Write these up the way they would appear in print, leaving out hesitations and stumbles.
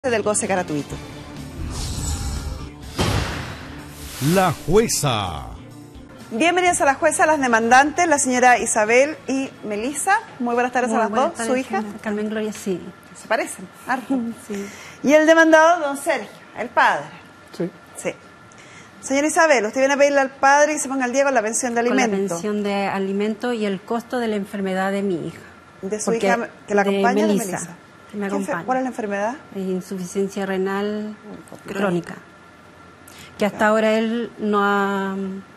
del goce gratuito. La jueza. Bienvenidas a La Jueza, las demandantes, la señora Isabel y Melissa. Muy buenas tardes a las dos. ¿Su hija? Carmen Gloria, sí. Se parecen, harto. Sí. Y el demandado, don Sergio, el padre. Sí. Sí. Señora Isabel, usted viene a pedirle al padre que se ponga al día con la pensión de Con alimento. la pensión de alimento y el costo de la enfermedad de mi hija. De su Porque hija que la acompaña, de de Melissa, Melissa. que me acompaña. ¿Cuál es la enfermedad? Insuficiencia renal crónica. Que hasta ahora él ha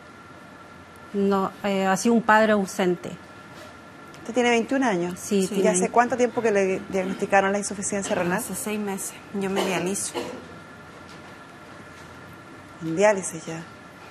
sido un padre ausente. Usted tiene 21 años. Sí, ¿Y hace cuánto tiempo que le diagnosticaron la insuficiencia renal? Hace 6 meses. Yo me dializo. En diálisis ya.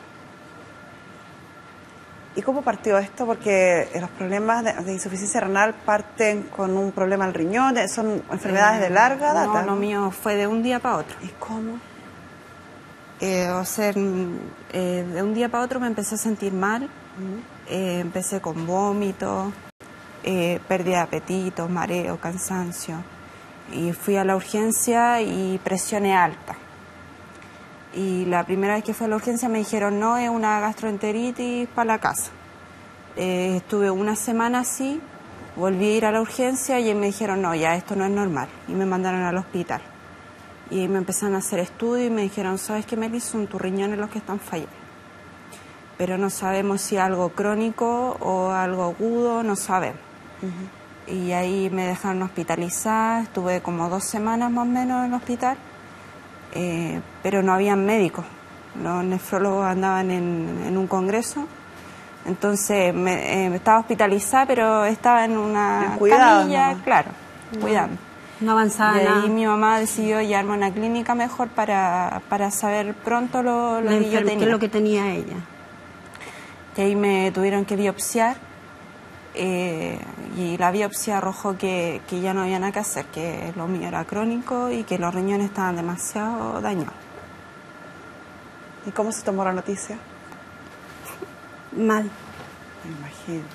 ¿Y cómo partió esto? Porque los problemas de insuficiencia renal parten con un problema al riñón, son enfermedades de larga data. No, lo mío fue de un día para otro. ¿Y cómo? De un día para otro me empecé a sentir mal. Empecé con vómito, pérdida de apetito, mareo, cansancio. Y fui a la urgencia y presiones alta. Y la primera vez que fui a la urgencia me dijeron, no, es una gastroenteritis para la casa. Estuve una semana así, volví a ir a la urgencia y me dijeron, no, ya esto no es normal. Y me mandaron al hospital. Y me empezaron a hacer estudios y me dijeron, ¿sabes qué, Melissa? Son tus riñones los que están fallando. Pero no sabemos si es algo crónico o algo agudo, no sabemos. Y ahí me dejaron hospitalizada, estuve como 2 semanas más o menos en el hospital. Pero no habían médicos, los nefrólogos andaban en un congreso, entonces estaba hospitalizada, pero estaba en una camilla, claro, cuidando. No avanzaba y nada. ahí mi mamá decidió llevarme a una clínica mejor para saber pronto lo que yo tenía. ¿Qué es lo que tenía ella? Y ahí me tuvieron que biopsiar. Y la biopsia arrojó que ya no había nada que hacer, que lo mío era crónico y que los riñones estaban demasiado dañados. ¿Y cómo se tomó la noticia? Mal. Me imagino.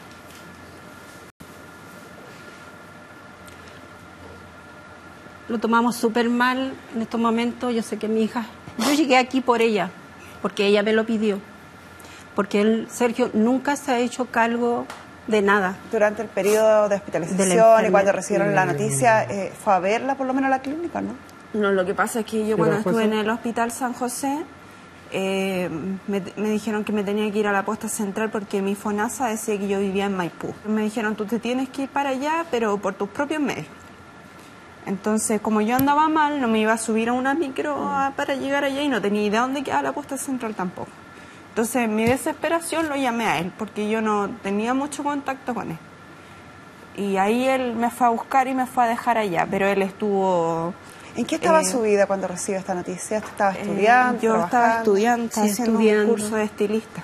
Lo tomamos súper mal en estos momentos. Yo sé que mi hija... Yo llegué aquí por ella, porque ella me lo pidió. Porque Sergio nunca se ha hecho cargo de nada. Durante el periodo de hospitalización y cuando recibieron la noticia, ¿fue a verla por lo menos a la clínica, no? No, lo que pasa es que yo cuando estuve en el Hospital San José, me dijeron que me tenía que ir a la posta central porque mi FONASA decía que yo vivía en Maipú. Me dijeron, tú te tienes que ir para allá, pero por tus propios medios. Entonces, como yo andaba mal, no me iba a subir a una micro para llegar allá y no tenía idea dónde quedaba la posta central tampoco. Entonces, en mi desesperación lo llamé a él, porque yo no tenía mucho contacto con él. Y ahí él me fue a buscar y me fue a dejar allá, pero él estuvo... ¿En qué estaba su vida cuando recibe esta noticia? ¿Estaba estudiando, yo estaba estudiando, haciendo un curso estudiando de estilista.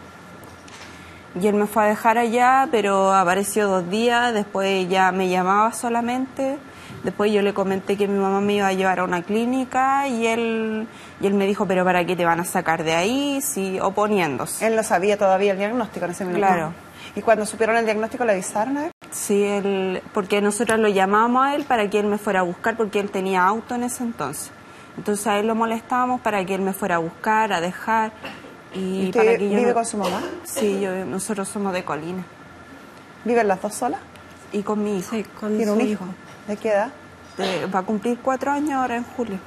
Y él me fue a dejar allá, pero apareció 2 días, después ya me llamaba solamente... Después yo le comenté que mi mamá me iba a llevar a una clínica y él me dijo, pero ¿para qué te van a sacar de ahí? Sí, oponiéndose. Él no sabía todavía el diagnóstico en ese momento. Claro. ¿Y cuando supieron el diagnóstico le avisaron a él? Sí, porque nosotros lo llamábamos a él para que él me fuera a buscar porque él tenía auto en ese entonces. Entonces a él lo molestábamos para que él me fuera a buscar, a dejar. ¿Y usted para que yo vive con su mamá? Sí, nosotros somos de Colina. ¿Viven las dos solas? Y con mi hijo. Sí, con ¿Tiene su un hijo? ¿De qué edad? Va a cumplir 4 años ahora en julio.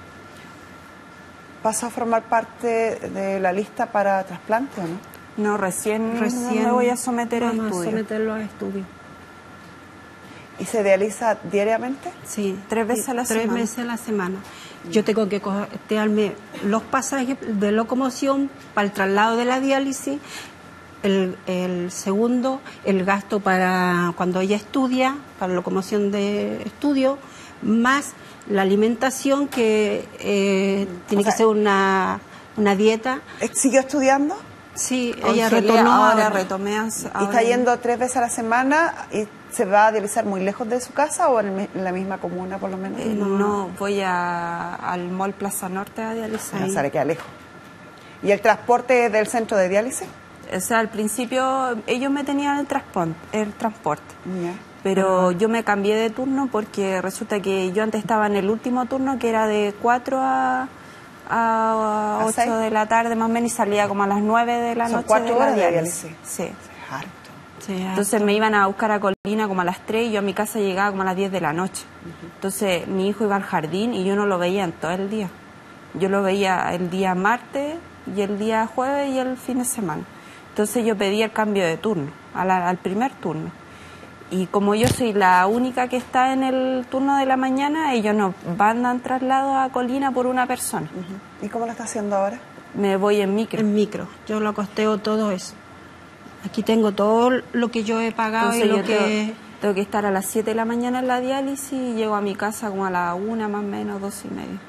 ¿Pasó a formar parte de la lista para trasplante o no? No, recién me voy a someter a vamos estudio. a someterlo a estudio. ¿Y se dializa diariamente? Sí, 3 veces a la semana. 3 veces a la semana. Yo tengo que costearme los pasajes de locomoción para el traslado de la diálisis, el segundo, el gasto para cuando ella estudia, para la locomoción de estudio, más la alimentación que tiene que ser una dieta. ¿Siguió estudiando? Sí, Congelé, ella retornó ahora retomé. ¿Y está yendo 3 veces a la semana y se va a dializar muy lejos de su casa o en la misma comuna por lo menos? No, voy al Mall Plaza Norte a dializar. No sabe, queda lejos. ¿Y el transporte del centro de diálisis? O sea, al principio ellos me tenían el transporte. Ya. pero yo me cambié de turno porque resulta que yo antes estaba en el último turno, que era de 4 a 8 6 de la tarde más o menos, y salía como a las 9 de la Son noche 4 de la horas de diálisis. diálisis. Sí. Es harto. Sí, Entonces me iban a buscar a Colina como a las 3 y yo a mi casa llegaba como a las 10 de la noche. Entonces mi hijo iba al jardín y yo no lo veía en todo el día. Yo lo veía el día martes y el día jueves y el fin de semana. Entonces yo pedí el cambio de turno, al primer turno. Y como yo soy la única que está en el turno de la mañana, ellos nos mandan traslado a Colina por una persona. ¿Y cómo lo está haciendo ahora? Me voy en micro. En micro. Yo lo costeo todo eso. Aquí tengo todo lo que yo he pagado. Entonces y lo yo que... tengo que estar a las 7 de la mañana en la diálisis y llego a mi casa como a las 1 más o menos, 2:30.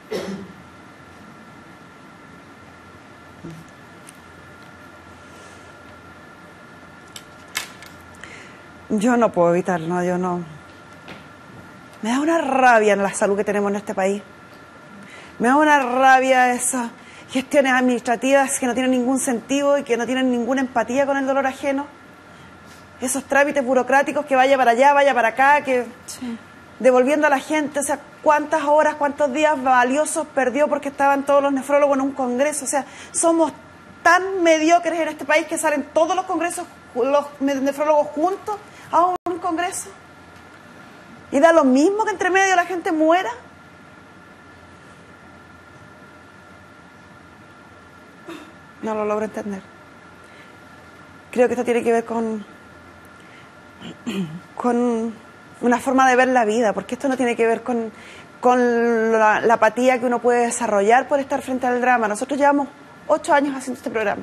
Yo no puedo evitarlo, yo no. Me da una rabia en la salud que tenemos en este país. Me da una rabia esas gestiones administrativas que no tienen ningún sentido y que no tienen ninguna empatía con el dolor ajeno. Esos trámites burocráticos que vaya para allá, vaya para acá, que devolviendo a la gente, o sea, cuántas horas, cuántos días valiosos perdió porque estaban todos los nefrólogos en un congreso. O sea, somos tan mediocres en este país que salen todos los congresos, los nefrólogos juntos a un congreso. Y da lo mismo que entre medio la gente muera. No lo logro entender. Creo que esto tiene que ver con una forma de ver la vida, porque esto no tiene que ver con la apatía que uno puede desarrollar por estar frente al drama. Nosotros llevamos 8 años haciendo este programa.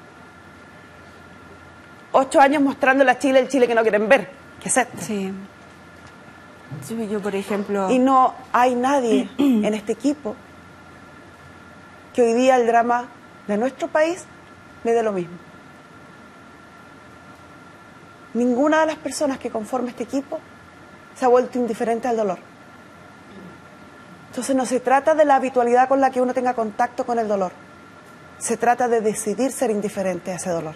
8 años mostrándole a Chile el Chile que no quieren ver, que es este. Sí. Sí, yo, por ejemplo... Y no hay nadie en este equipo que hoy día el drama de nuestro país le dé lo mismo. Ninguna de las personas que conforman este equipo se ha vuelto indiferente al dolor. Entonces no se trata de la habitualidad con la que uno tenga contacto con el dolor. Se trata de decidir ser indiferente a ese dolor.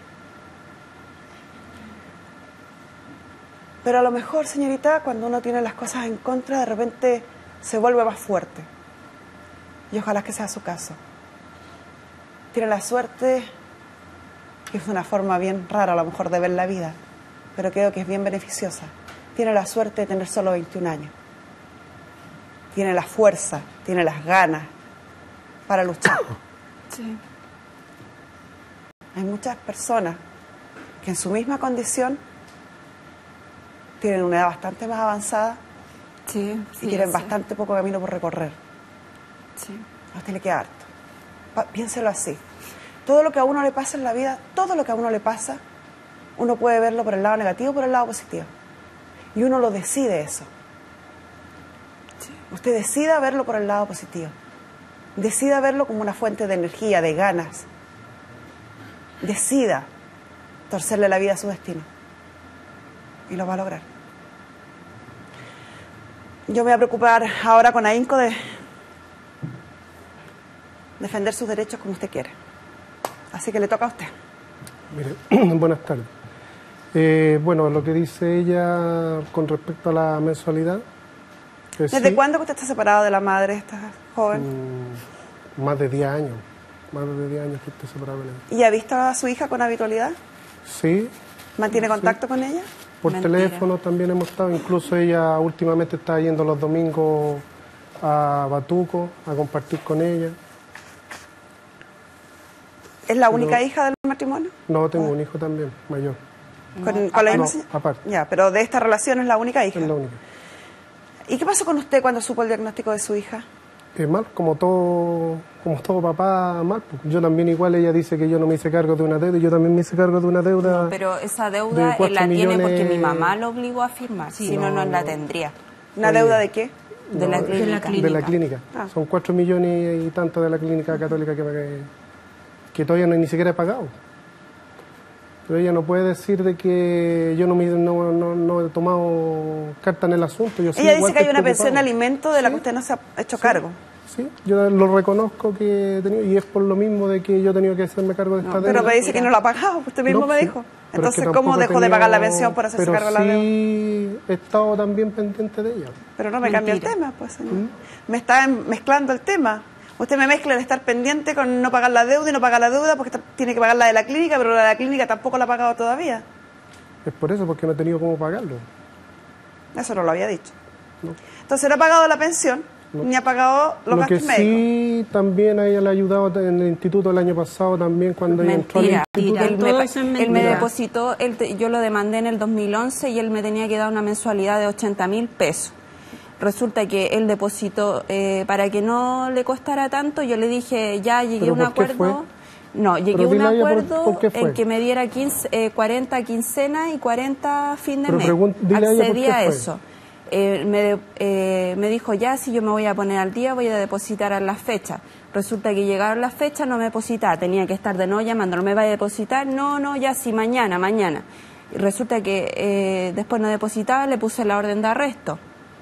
Pero a lo mejor, señorita, cuando uno tiene las cosas en contra, de repente se vuelve más fuerte. Y ojalá que sea su caso. Tiene la suerte, que es una forma bien rara a lo mejor de ver la vida, pero creo que es bien beneficiosa. Tiene la suerte de tener solo 21 años. Tiene la fuerza, tiene las ganas para luchar. Sí. Hay muchas personas que en su misma condición tienen una edad bastante más avanzada Sí, y tienen bastante poco camino por recorrer. Sí. A usted le queda harto. Piénselo así. Todo lo que a uno le pasa en la vida, todo lo que a uno le pasa, uno puede verlo por el lado negativo o por el lado positivo. Y uno lo decide eso. Sí. Usted decida verlo por el lado positivo. Decida verlo como una fuente de energía, de ganas. Decida torcerle la vida a su destino. Y lo va a lograr. Yo me voy a preocupar ahora con ahínco de defender sus derechos como usted quiere. Así que le toca a usted. Mire, buenas tardes. Bueno, lo que dice ella con respecto a la mensualidad. ¿Desde sí, cuándo que usted está separado de la madre, esta joven? Más de 10 años. Más de 10 años que estoy separado de ella. ¿Y ha visto a su hija con habitualidad? Sí. ¿Mantiene contacto con ella? Por Mentira. teléfono también hemos estado. Incluso ella últimamente está yendo los domingos a Batuco a compartir con ella. ¿Es la única hija del matrimonio? No, tengo un hijo también, mayor. ¿Con la misma no, señora? aparte. Ya, pero de esta relación es la única hija. Es la única. ¿Y qué pasó con usted cuando supo el diagnóstico de su hija? Mal, como todo papá, mal. Pues. Yo también igual, ella dice que yo no me hice cargo de una deuda, y yo también me hice cargo de una deuda. No, pero esa de deuda él 4 la tiene porque millones. mi mamá lo obligó a firmar, si no, no la tendría. ¿Una Oye. deuda de qué? De la clínica. De la clínica. Ah. Son 4 millones y tanto de la clínica católica que todavía ni siquiera he pagado. Pero ella no puede decir de que yo no he tomado carta en el asunto. Yo sí, Ella igual dice que hay estoy una pensión de preocupado. alimentos de la que Sí. usted no se ha hecho cargo. Sí, yo lo reconozco que he tenido, y es por lo mismo de que yo he tenido que hacerme cargo de esta deuda. Pero me dice que no la ha pagado, usted mismo No, me sí, dijo. pero es que Entonces, ¿cómo tampoco he dejó de pagar la tenido- pensión por hacerse pero cargo de la deuda? sí he estado también pendiente de ella. Pero no me cambia el Mentira. tema, pues, señor. Me está mezclando el tema. Usted me mezcla el estar pendiente con no pagar la deuda y no pagar la deuda porque tiene que pagar la de la clínica, pero la de la clínica tampoco la ha pagado todavía. Es por eso, porque no he tenido cómo pagarlo. Eso no lo había dicho. No. Entonces no ha pagado la pensión, ni ha pagado los Lo que gastos médicos. sí también a ella le ha ayudado en el instituto el año pasado también cuando ella entró al Mentira. instituto. Mentira. Todo eso es Él me mentira. depositó, yo lo demandé en el 2011 y él me tenía que dar una mensualidad de 80.000 pesos. Resulta que él depositó, para que no le costara tanto, yo le dije, ya llegué a ¿Pero un por qué acuerdo. fue? No, llegué a Pero un dile a ella acuerdo por qué fue. en que me diera 40 quincenas y 40 fin de Pero mes. dile a ella por Accedí qué a fue. eso. Me dijo, ya, si yo me voy a poner al día, voy a depositar a las fechas. Resulta que llegaron las fechas, no me depositaba, tenía que estar de nuevo llamando, no me va a depositar, no, ya sí, mañana. Y resulta que después no depositaba, le puse la orden de arresto.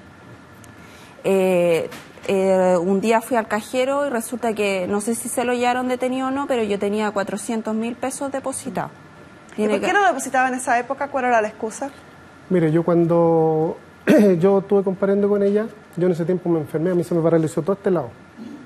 Un día fui al cajero y resulta que, no sé si se lo llevaron detenido o no, pero yo tenía 400.000 pesos depositados. ¿Y por qué no depositaba en esa época? ¿Cuál era la excusa? Mire, yo cuando yo estuve comparando con ella, yo en ese tiempo me enfermé, a mí se me paralizó todo este lado.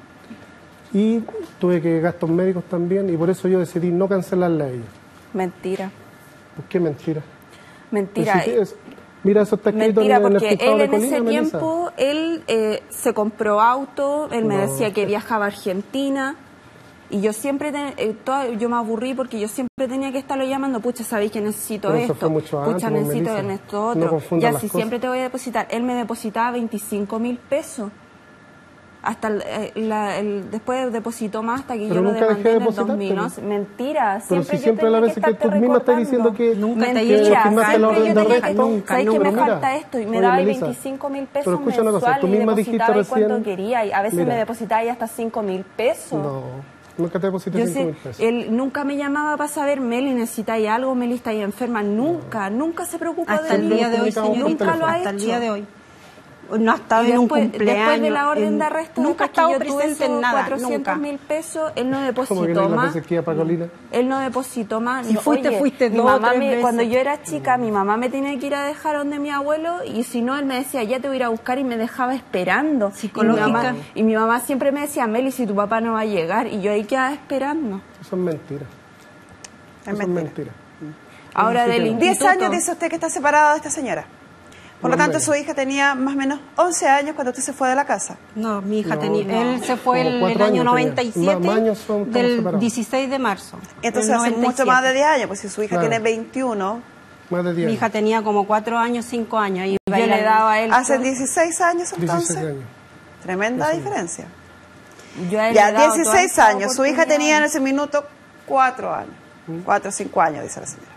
Y tuve que gastos médicos también, y por eso yo decidí no cancelarla a ella. Mentira. ¿Por qué mentira? Mentira. Pues si mira, eso está escrito Mentira, en el porque fijado él de en Colina, ese Melissa. tiempo, él se compró auto, él me No. decía que viajaba a Argentina, y yo siempre, yo me aburrí porque yo siempre tenía que estarlo llamando, pucha, sabéis que necesito Pero eso esto, fue mucho pucha, antes, necesito Melissa. en esto No otro, confundas ya las si cosas. siempre te voy a depositar. Él me depositaba 25.000 pesos. Hasta después depositó más hasta que Pero yo lo nunca dejé demandé de en el depositarte. 2011. Mentira, Pero siempre si siempre yo las tenía veces que que tú estarte misma estás diciendo recordando. que Nunca te Mentira, dije firmaste la siempre orden yo de tenía arresto. que... Nunca, ¿Sabes que nunca. me Pero mira, falta esto? Y me oye, daba Melissa, 25.000 pero pesos escucha una cosa, mensuales tú y misma dijiste depositaba ahí cuando recién- quería. Y a veces Mira. me depositaba ahí hasta 5.000 pesos. no, nunca te deposité Yo 5.000 sé, pesos. él nunca me llamaba para saber, Meli, ¿necesitáis algo? Meli, está ahí enferma. Nunca se preocupa Hasta de el mí. día de hoy, comunicamos por señorita, Nunca lo ha hasta el hecho. día de hoy. No ha estado Y en un después, cumpleaños. después de la orden de arresto, nunca ha después que estado yo tuve presente esos en nada, 400.000 pesos, él no Como que depositó no es la más. veces que iba para Colina. Él no depositó más. Si fuiste, fuiste mi 2 o mamá 3 veces. Cuando yo era chica, mi mamá me tenía que ir a dejar donde mi abuelo y si no, él me decía, ya te voy a ir a buscar y me dejaba esperando. Psicológica. Y mi mamá siempre me decía, Meli, si tu papá no va a llegar. Y yo ahí quedaba esperando. Eso es mentira. Es Eso es mentira. mentira. Ahora Sí, del claro. 10 instituto... años dice usted que está separado de esta señora. Por lo Más o tanto, menos. su hija tenía más o menos 11 años cuando usted se fue de la casa. No, mi hija No, tenía. no. Él se fue Como el 4 año años 97 tenía. Más años estamos del separados. 16 de marzo. Entonces del hace mucho 97. más de 10 años, pues si su hija Claro. tiene 21, Más de 10 Mi años. hija tenía como 4 años, 5 años. Y Yo le daba a él... hace 16 años 16 entonces. años. Tremenda diferencia. yo a él Ya, le he dado 16 todas esas años. Su hija tenía en oportunidades. ese minuto 4 años. 4 o 5 años, dice la señora.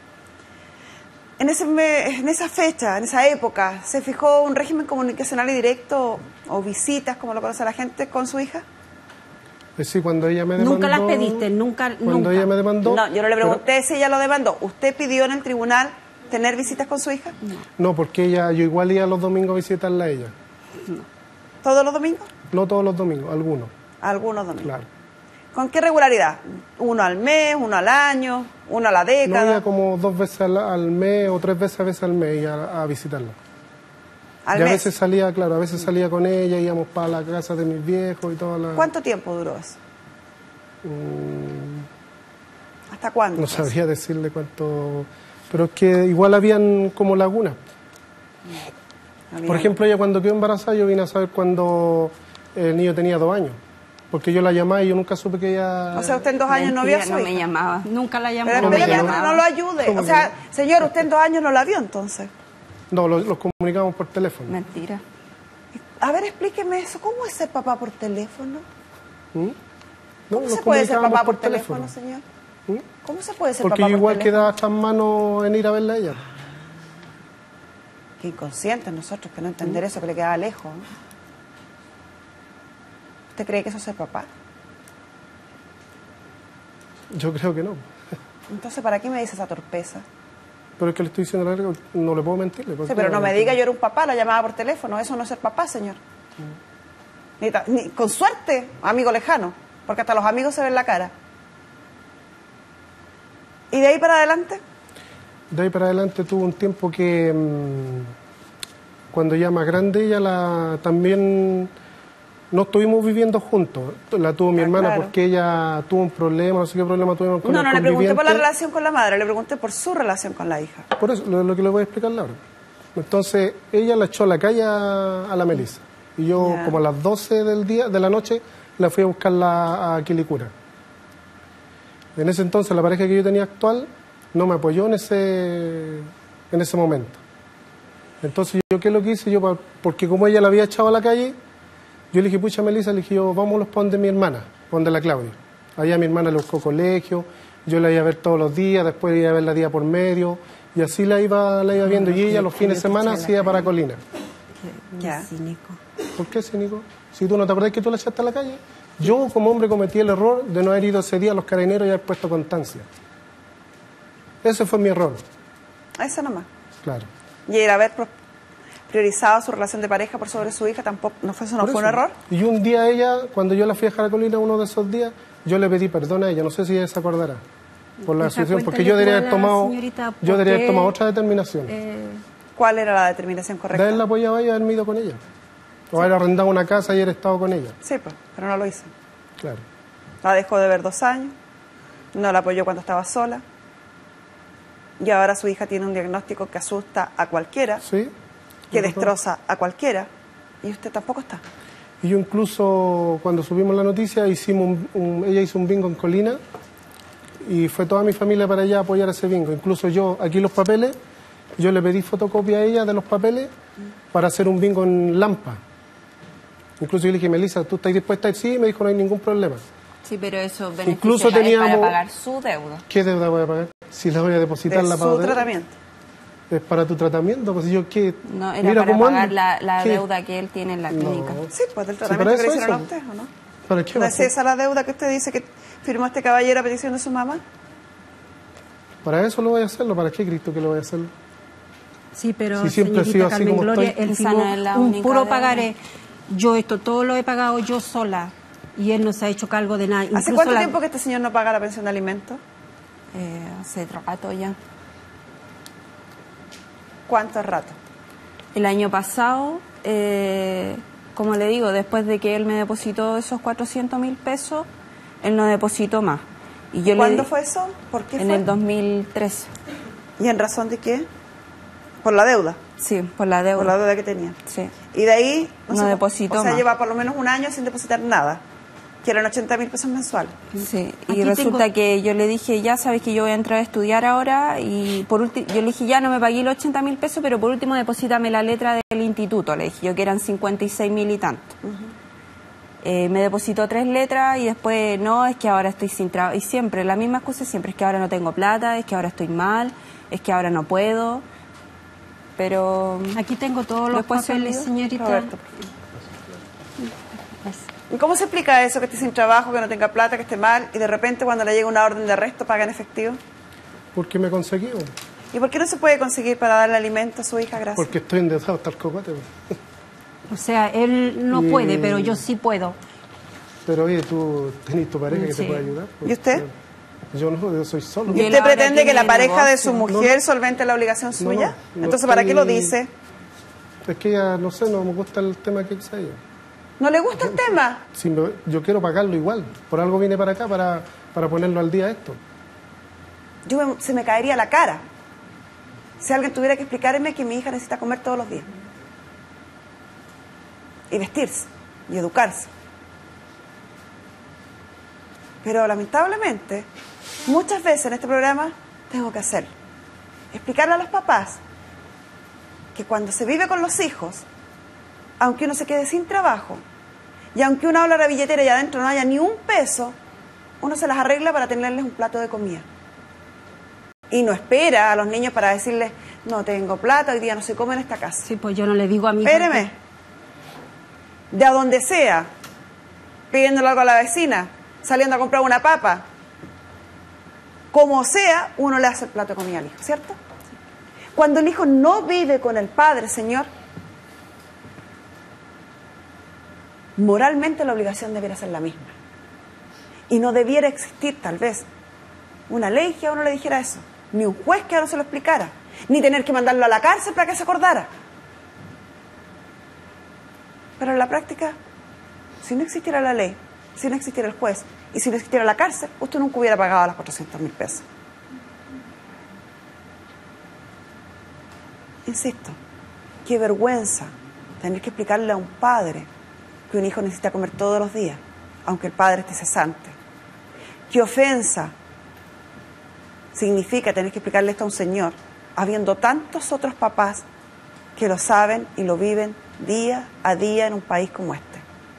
En esa fecha, en esa época, ¿se fijó un régimen comunicacional y directo o visitas, como lo conoce la gente, con su hija? Sí, cuando ella me demandó... Nunca las pediste, nunca. Cuando ella me demandó... No, yo no le pero- pregunté si ella lo demandó. ¿Usted pidió en el tribunal tener visitas con su hija? No, porque yo igual iba los domingos a visitarla a ella. ¿Todos los domingos? No todos los domingos, algunos, Algunos domingos. claro. ¿Con qué regularidad? ¿Uno al mes, uno al año, uno a la No década? iba como 2 veces al mes o 3 veces al mes a visitarla. ¿Al Y a mes? veces salía, claro, a veces salía con ella, íbamos para la casa de mis viejos y toda la... ¿Cuánto tiempo duró eso? ¿Hasta cuándo? No sabría decirle cuánto... Pero es que igual habían como lagunas. Había- Por ejemplo, ella cuando quedó embarazada, yo vine a saber cuando el niño tenía 2 años. Porque yo la llamaba y yo nunca supe que ella... O sea, usted en 2 años no vio a Mentira, su no me hija. llamaba. Nunca la llamó. Pero ¿Cómo espéreme, que no? pero no lo ayude. ¿Cómo O que sea, señor, usted en 2 años no la vio entonces. No, los comunicamos por teléfono. Mentira. A ver, explíqueme eso. ¿Cómo es ser papá por teléfono? ¿Mm? No, ¿Cómo los se puede ser comunicábamos papá por teléfono, señor? ¿Mm? ¿Cómo se puede ser Porque papá por igual teléfono? quedaba hasta en mano en ir a verla a ella. Qué inconscientes nosotros que no entender eso, que le quedaba lejos. ¿no? ¿Usted cree que eso es ser papá? Yo creo que no. Entonces, ¿para qué me dice esa torpeza? Pero es que le estoy diciendo algo, no le puedo mentirle. Sí, pero no me diga yo era un papá, la llamaba por teléfono. Eso no es ser papá, señor. ni con suerte, amigo lejano, porque hasta los amigos se ven la cara. ¿Y de ahí para adelante? De ahí para adelante tuvo un tiempo que, cuando ya más grande, ella también no estuvimos viviendo juntos. La tuvo mi hermana claro. Porque ella tuvo un problema, no sé qué problema tuvimos con No, el no le pregunté por la conviviente. relación con la madre, le pregunté por su relación con la hija. Por eso, lo que le voy a explicar ahora. Entonces, ella la echó a la calle a la Melissa. Y yo, Ya. como a las 12 de la noche, la fui a buscarla a Quilicura. En ese entonces, la pareja que yo tenía actual no me apoyó en ese momento. Entonces, ¿yo qué es lo que hice? Porque como ella la había echado a la calle, yo le dije, pucha, Melissa, le dije yo, vámonos para donde mi hermana, para donde la Claudia. Allá mi hermana le buscó colegio, yo la iba a ver todos los días, después iba a verla día por medio, y así la iba viendo. Y ella los fines de semana se iba para Colina. Qué Ya. cínico. ¿Por qué, cínico? Si tú no te acordás que tú la echaste a la calle. Yo, como hombre, cometí el error de no haber ido ese día a los carabineros y haber puesto constancia. Ese fue mi error, Eso nomás. claro. Y el haber priorizado su relación de pareja por sobre su hija tampoco, ¿no fue, eso no Por fue un eso. error? Y un día ella, cuando yo la fui a dejar a Colina, uno de esos días, yo le pedí perdón a ella, no sé si ella se acordará, por la Esa situación, cuenta porque le yo debería tuvo haber la tomado, señorita, yo debería haber porque, tomado otra determinación. ¿Cuál era la determinación De correcta? haberla apoyado y haberme ido con ella. O haber arrendado una casa y haber estado con ella. Sí, pues, pero no lo hizo. Claro. La dejó de ver 2 años, no la apoyó cuando estaba sola, y ahora su hija tiene un diagnóstico que asusta a cualquiera, ¿Sí? que destroza a cualquiera, y usted tampoco está. Y yo incluso, cuando subimos la noticia, ella hizo un bingo en Colina y fue toda mi familia para allá a apoyar ese bingo. Incluso yo, aquí los papeles, yo le pedí fotocopia a ella de los papeles para hacer un bingo en Lampa. Incluso yo le dije, Melissa, ¿tú estás dispuesta a ir? Sí, me dijo, no hay ningún problema. Sí, pero eso Incluso beneficia es para teníamos- pagar su deuda. ¿Qué deuda voy a pagar? Si la voy a depositar, De la pago su de- tratamiento. ¿Es para tu tratamiento? Pues yo, ¿qué? No, era Mira para cómo pagar ando. la ¿Qué? deuda que él tiene en la clínica. No. Sí, pues del para tratamiento que eso le hicieron a eso. usted, ¿o no? ¿Para qué? ¿No va a es ser? esa la deuda que usted dice que firmó este caballero a petición de su mamá? Para eso lo voy a hacerlo. ¿Para qué, Cristo, que lo voy a hacerlo? Sí, pero Si siempre he señorita sido así Carmen como Gloria, estoy. él Esa firmó no es la un única puro deuda. pagaré. Yo esto todo lo he pagado yo sola y él no se ha hecho cargo de nada. ¿Hace Incluso cuánto la- tiempo que este señor no paga la pensión de alimentos? Hace rato ya. ¿Cuánto rato? El año pasado, como le digo, después de que él me depositó esos 400.000 pesos, él no depositó más. Y yo ¿Cuándo fue eso? ¿Por qué En fue? el 2013. ¿Y en razón de qué? Por la deuda. Sí, por la deuda. Por la deuda que tenía. Sí. Y de ahí No depositó O sea, más. lleva por lo menos un año sin depositar nada, que eran 80.000 pesos mensuales. Sí, Aquí y resulta tengo- que yo le dije, ya sabes que yo voy a entrar a estudiar ahora, y por último, yo le dije, ya no me pagué los 80.000 pesos, pero por último deposítame la letra del instituto, le dije yo, que eran 56.000 y tanto. Me depositó 3 letras y después, no, es que ahora estoy sin trabajo, y siempre, la misma excusa siempre, es que ahora no tengo plata, es que ahora estoy mal, es que ahora no puedo, pero... Aquí tengo todos los Después se papeles, olvidó. señorita. Roberto. ¿Y cómo se explica eso, que esté sin trabajo, que no tenga plata, que esté mal, y de repente cuando le llega una orden de arresto paga en efectivo? Porque me conseguí, bo. ¿Y por qué no se puede conseguir para darle alimento a su hija? Gracias. Porque estoy endeudado hasta el cocote, bo. O sea, él no Y- puede, pero yo sí puedo. Pero oye, tú tenés tu pareja que Sí. te puede ayudar. bo. ¿Y usted? Yo no, yo soy solo. ¿Y él usted ahora pretende que tiene la pareja de su negocio. mujer solvente la obligación suya? Entonces, ¿para qué lo dice? Es que ella, no sé, no me gusta el tema que dice ella. ¿No le gusta el tema? Si yo quiero pagarlo igual. Por algo vine para acá, para ponerlo al día esto. Se me caería la cara si alguien tuviera que explicarme que mi hija necesita comer todos los días. Y vestirse, y educarse. Pero lamentablemente, muchas veces en este programa tengo que hacerlo. Explicarle a los papás que cuando se vive con los hijos, aunque uno se quede sin trabajo, y aunque uno habla la billetera y adentro no haya ni un peso, uno se las arregla para tenerles un plato de comida. Y no espera a los niños para decirles, no tengo plata, hoy día no se come en esta casa. Sí, pues yo no le digo a mi hija Espéreme. De a donde sea, pidiéndole algo a la vecina, saliendo a comprar una papa. Como sea, uno le hace el plato de comida al hijo, ¿cierto? Cuando el hijo no vive con el padre, señor, moralmente la obligación debiera ser la misma. Y no debiera existir, tal vez, una ley que a uno le dijera eso, ni un juez que a uno se lo explicara, ni tener que mandarlo a la cárcel para que se acordara. Pero en la práctica, si no existiera la ley, si no existiera el juez y si no existiera la cárcel, usted nunca hubiera pagado las 400.000 pesos. Insisto, qué vergüenza tener que explicarle a un padre que un hijo necesita comer todos los días, aunque el padre esté cesante. Qué ofensa significa tener que explicarle esto a un señor, habiendo tantos otros papás que lo saben y lo viven día a día en un país como este.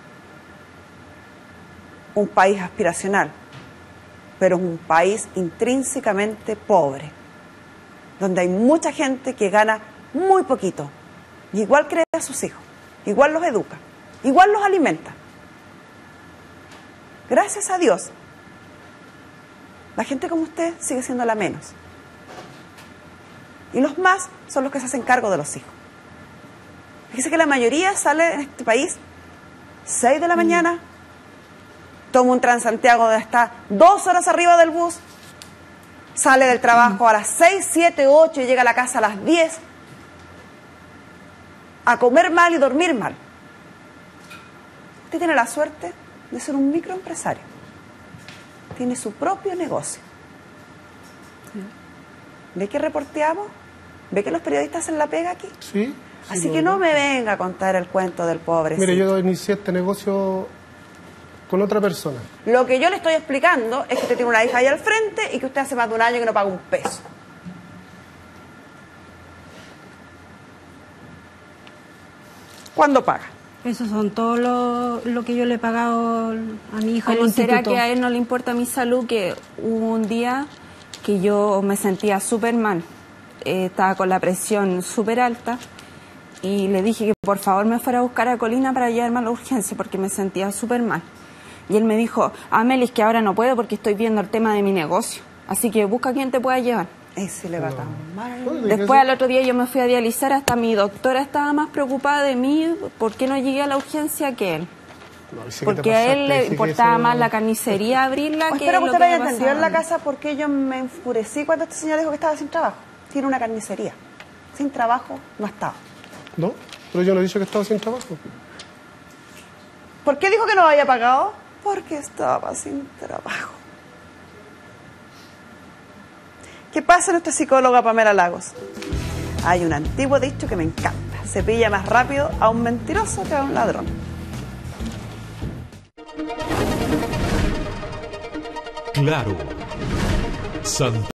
Un país aspiracional, pero es un país intrínsecamente pobre, donde hay mucha gente que gana muy poquito, y igual cría a sus hijos, igual los educa, igual los alimenta. Gracias a Dios, la gente como usted sigue siendo la menos. Y los más son los que se hacen cargo de los hijos. Fíjese que la mayoría sale en este país 6 de la mañana, toma un Transantiago donde está 2 horas arriba del bus, sale del trabajo a las 6, 7, 8 y llega a la casa a las 10, a comer mal y dormir mal. Usted tiene la suerte de ser un microempresario. Tiene su propio negocio. ¿Ve que reporteamos? ¿Ve que los periodistas hacen la pega aquí? Sí. Así que no me venga a contar el cuento del pobre. Mire, yo inicié este negocio con otra persona. Lo que yo le estoy explicando es que usted tiene una hija ahí al frente y que usted hace más de un año que no paga un peso. ¿Cuándo paga? Eso son todo lo que yo le he pagado a mi hija. ¿Cómo será que a él no le importa mi salud? Que hubo un día que yo me sentía súper mal. Estaba con la presión súper alta y le dije que por favor me fuera a buscar a Colina para llevarme a la urgencia porque me sentía súper mal. Y él me dijo, Amelis, que ahora no puedo porque estoy viendo el tema de mi negocio. Así que busca a quien te pueda llevar. Si le va tan mal. Después al otro día yo me fui a dializar, hasta mi doctora estaba más preocupada de mí por qué no llegué a la urgencia que él. Porque a él le importaba más la carnicería abrirla que espero que lo usted que haya me entendido en la pasaba. casa por qué yo me enfurecí cuando este señor dijo que estaba sin trabajo. Tiene una carnicería. Sin trabajo no estaba. No, pero yo no he dicho que estaba sin trabajo. ¿Por qué dijo que no había pagado? Porque estaba sin trabajo. ¿Qué pasa nuestra psicóloga Pamela Lagos? Hay un antiguo dicho que me encanta. Se pilla más rápido a un mentiroso que a un ladrón. Claro.